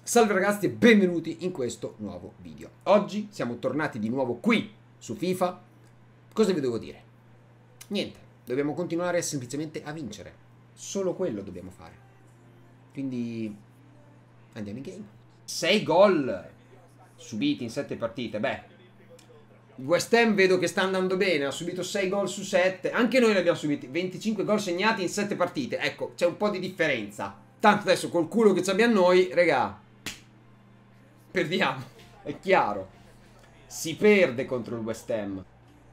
Salve ragazzi e benvenuti in questo nuovo video. Oggi siamo tornati di nuovo qui su FIFA. Cosa vi devo dire? Niente, dobbiamo continuare semplicemente a vincere. Solo quello dobbiamo fare. Quindi andiamo in game. 6 gol subiti in 7 partite. Beh, West Ham vedo che sta andando bene. Ha subito 6 gol su 7. Anche noi ne abbiamo subiti 25 gol segnati in 7 partite. Ecco, c'è un po' di differenza. Tanto adesso col culo che abbiamo noi, regà, perdiamo, è chiaro. Si perde contro il West Ham.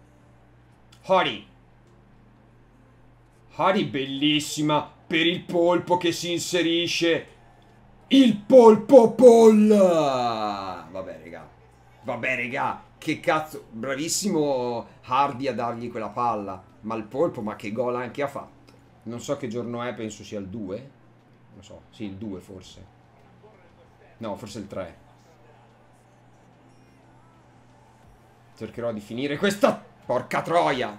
Hari bellissima per il polpo che si inserisce. Il polpo Paul. Vabbè regà, che cazzo. Bravissimo Hardy a dargli quella palla. Ma il polpo, ma che gol anche ha fatto. Non so che giorno è, penso sia il 2. Non so, sì, il 2 forse. No, forse il 3. Cercherò di finire questa porca troia.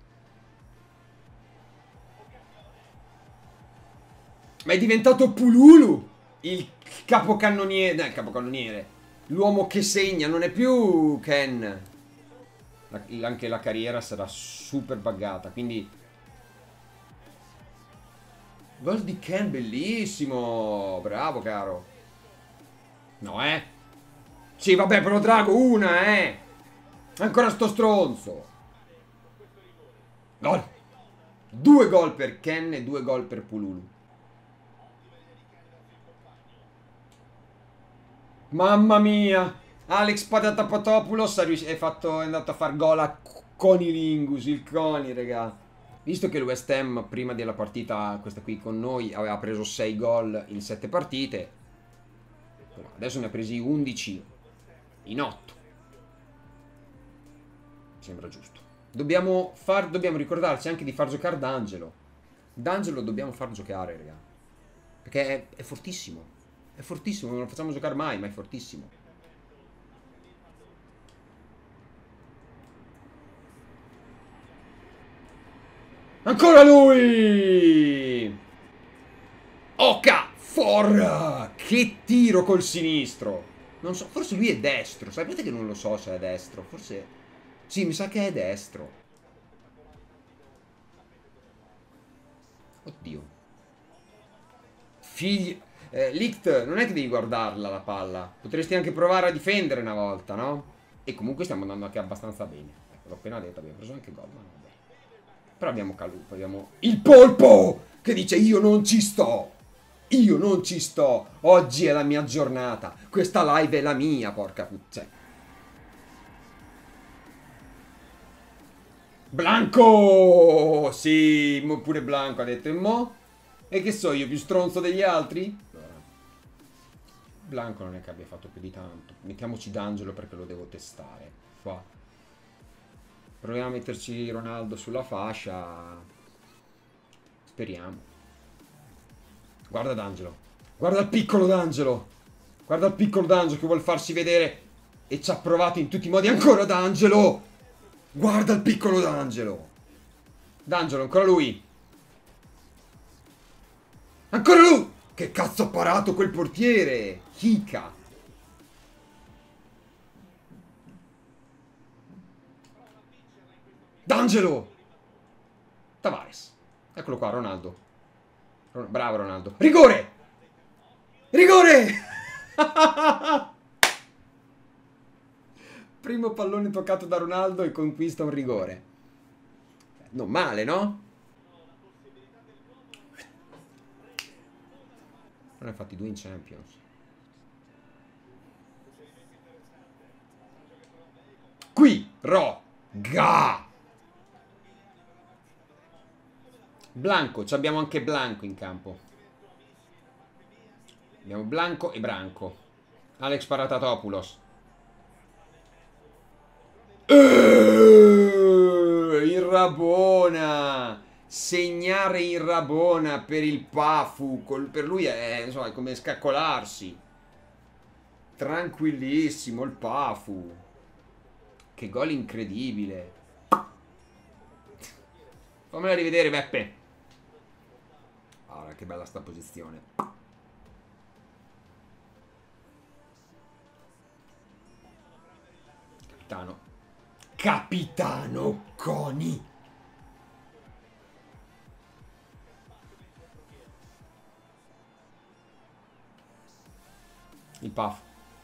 Ma è diventato Pululu il capocannoniere. No, il capocannoniere. L'uomo che segna. Non è più Ken. Anche la carriera sarà super buggata. Quindi gol di Ken, bellissimo. Bravo caro. No sì vabbè, però Drago una ancora sto stronzo. Gol. 2 gol per Ken e 2 gol per Pululu. Mamma mia. Alex Patatapatopoulos è andato a far gol a Conilingus, il Coni, raga. Visto che il West Ham prima della partita, questa qui con noi, aveva preso 6 gol in 7 partite, adesso ne ha presi 11 in 8. Sembra giusto. Dobbiamo ricordarci anche di far giocare D'Angelo. D'Angelo dobbiamo far giocare, raga. Perché è fortissimo. È fortissimo, non lo facciamo giocare mai, ma è fortissimo. Ancora lui! Okafor! Che tiro col sinistro! Non so, forse lui è destro. Sapete che non lo so se è destro. Forse... sì, mi sa che è destro. Oddio. Figlio... Ligt, non è che devi guardarla la palla. Potresti anche provare a difendere una volta, no? E comunque stiamo andando anche abbastanza bene. Ecco, l'ho appena detto, abbiamo preso anche gol, ma vabbè. Però abbiamo Calupo, abbiamo il polpo che dice io non ci sto. Io non ci sto. Oggi è la mia giornata. Questa live è la mia, porca puttana. Blanco! Sì, pure Blanco ha detto. E mo? E che so io, più stronzo degli altri? Blanco non è che abbia fatto più di tanto. Mettiamoci D'Angelo perché lo devo testare. Qua. Proviamo a metterci Ronaldo sulla fascia. Speriamo. Guarda D'Angelo. Guarda il piccolo D'Angelo. Guarda il piccolo D'Angelo che vuol farsi vedere. E ci ha provato in tutti i modi. Ancora D'Angelo. Guarda il piccolo D'Angelo. D'Angelo, ancora lui. Ancora lui. Che cazzo ha parato quel portiere? Chica. D'Angelo. Tavares. Eccolo qua, Ronaldo. Bravo Ronaldo. Rigore. Rigore. Primo pallone toccato da Ronaldo e conquista un rigore. Non male, no? Non ne ha fatti 2 in Champions. Qui, Roga. Blanco, abbiamo anche Blanco in campo. Abbiamo Blanco e Branco. Alex Paratapopoulos. Il Rabona. Segnare in Rabona per il Pafu. Per lui è, insomma, è come scaccolarsi. Tranquillissimo il Pafu. Che gol incredibile. Fammela rivedere, Beppe. Allora, che bella sta posizione. Capitano. Capitano Coni. Il puff.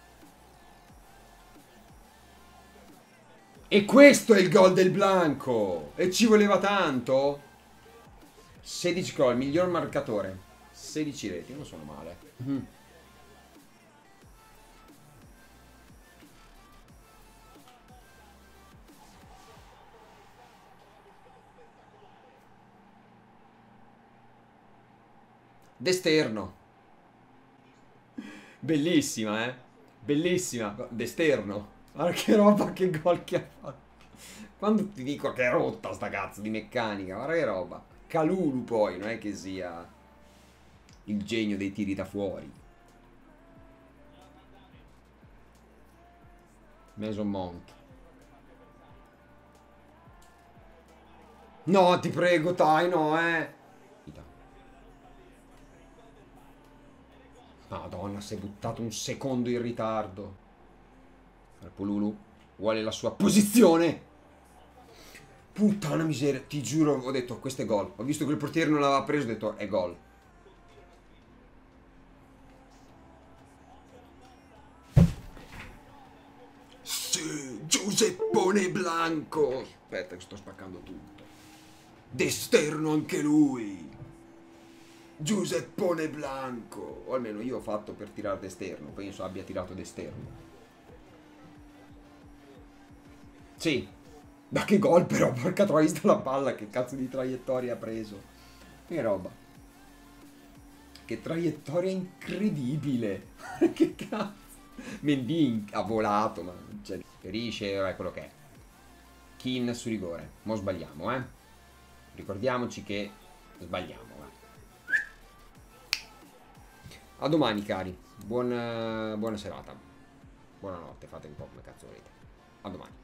E questo è il gol del Blanco. E ci voleva tanto. 16 gol, miglior marcatore. 16 reti, non sono male. D'esterno. Bellissima, eh. Bellissima. D'esterno. Guarda che roba, che gol che ha fatto. Quando ti dico che è rotta sta cazzo di meccanica, guarda che roba. Calulu poi, non è che sia il genio dei tiri da fuori. Mason Mount. No, ti prego, dai, no, Madonna, si è buttato un secondo in ritardo. Polulu vuole la sua posizione. Puttana miseria, ti giuro, ho detto, questo è gol. Ho visto che il portiere non l'aveva preso, ho detto, è gol. Sì, Giuseppone Blanco. Aspetta che sto spaccando tutto. D'esterno anche lui. Giuseppone Blanco. O almeno io ho fatto per tirare d'esterno. Penso abbia tirato d'esterno. Sì. Ma che gol però, porca troia, vista la palla, che cazzo di traiettoria ha preso. Che roba. Che traiettoria incredibile. Che cazzo. Mendy ha volato, ma cioè, ferisce, è quello che è. Keane su rigore. Mo sbagliamo, eh. Ricordiamoci che sbagliamo, A domani, cari. Buona serata. Buonanotte, fate un po' come cazzo volete. A domani.